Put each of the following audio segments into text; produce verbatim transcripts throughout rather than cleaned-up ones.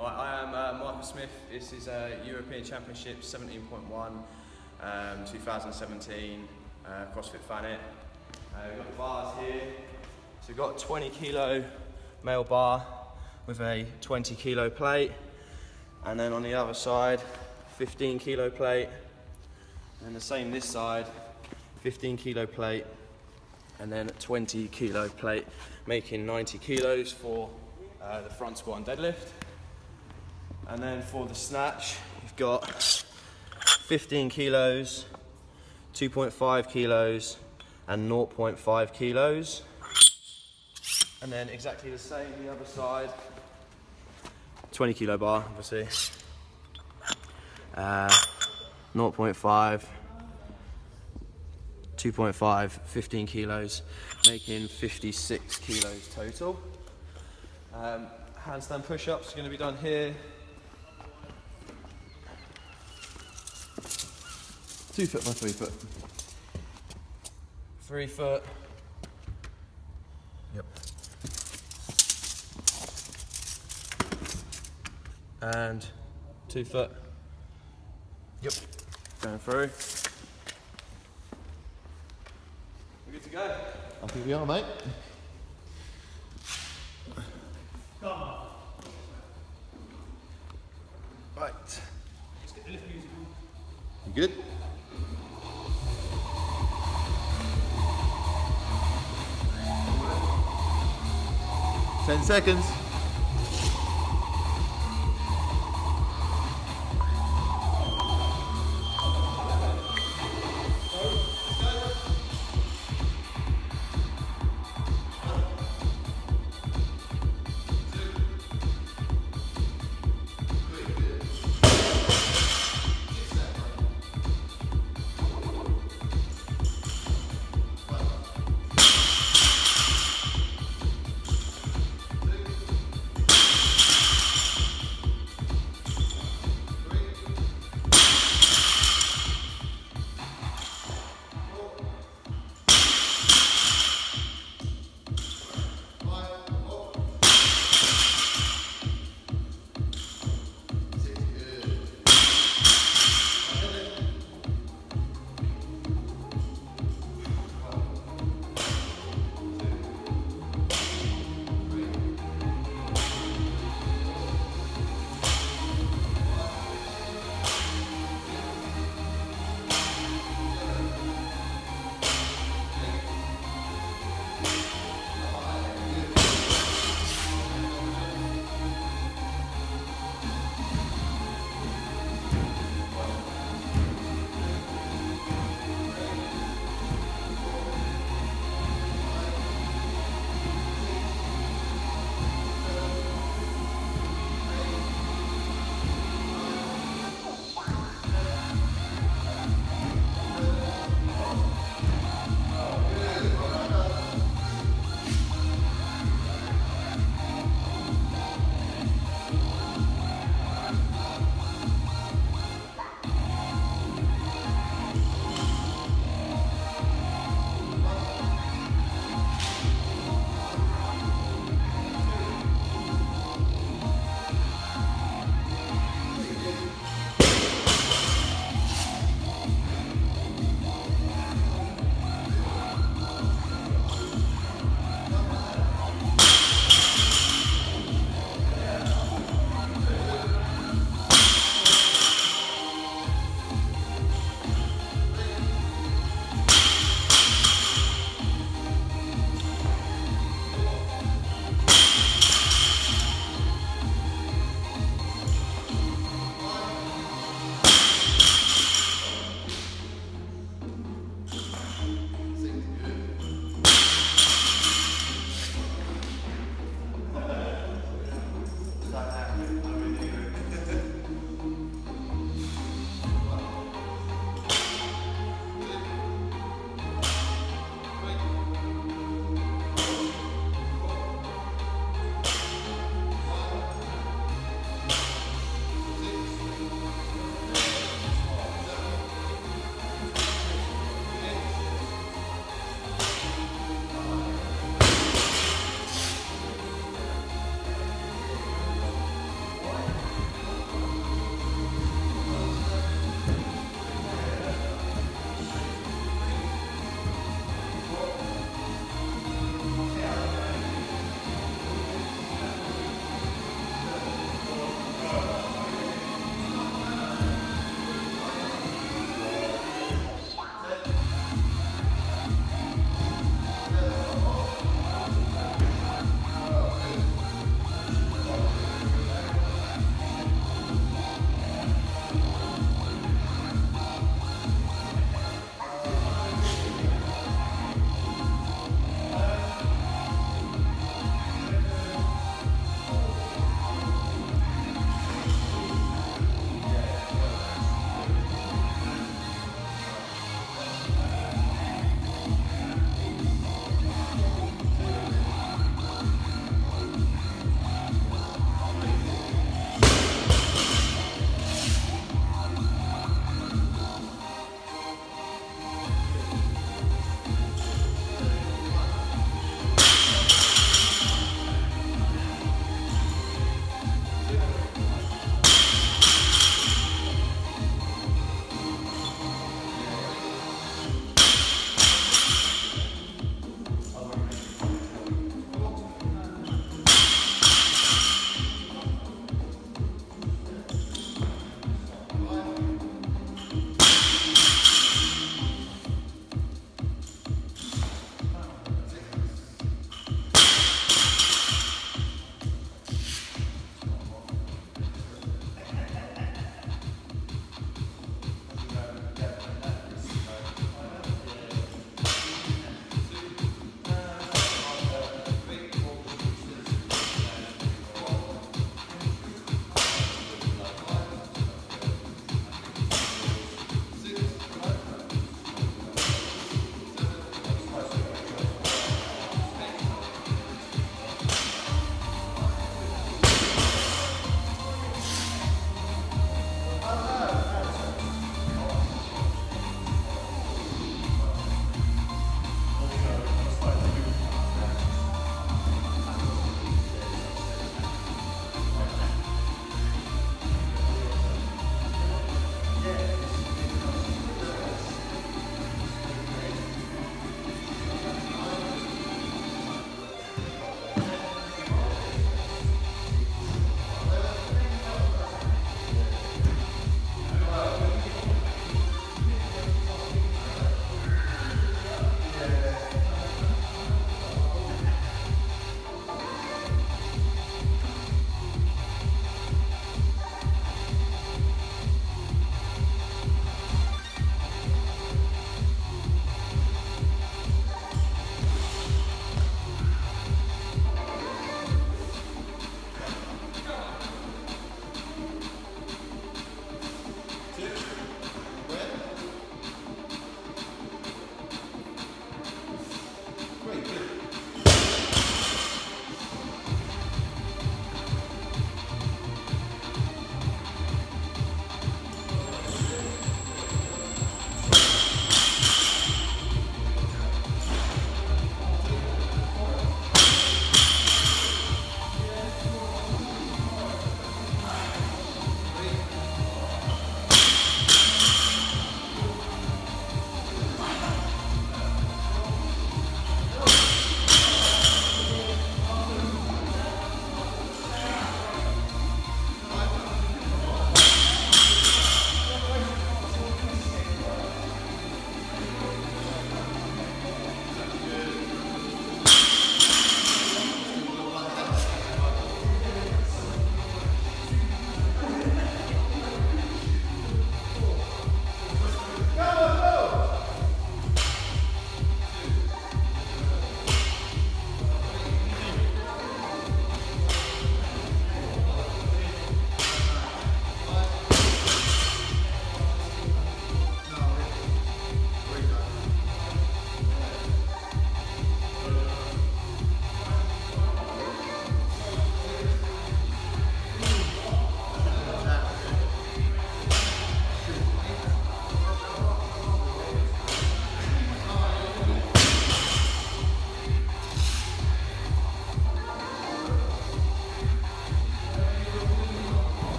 Right, I am uh, Michael Smith. This is a uh, European Championship seventeen point one, um, two thousand seventeen uh, CrossFit Thanet. Uh, we've got the bars here. So we've got a twenty kilo male bar with a twenty kilo plate, and then on the other side, fifteen kilo plate, and the same this side, fifteen kilo plate, and then twenty kilo plate, making ninety kilos for uh, the front squat and deadlift. And then for the snatch, you've got fifteen kilos, two point five kilos, and zero point five kilos. And then exactly the same the other side, twenty kilo bar, obviously. Uh, zero point five, two point five, fifteen kilos, making fifty-six kilos total. Um, handstand push-ups are going to be done here. Two foot by three foot. Three foot. Yep. And two foot. Yep. Going through. We're good to go. I think we are, mate. Right. Let's get the lift music on. You good? Ten seconds.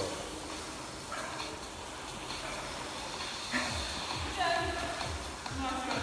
Nice.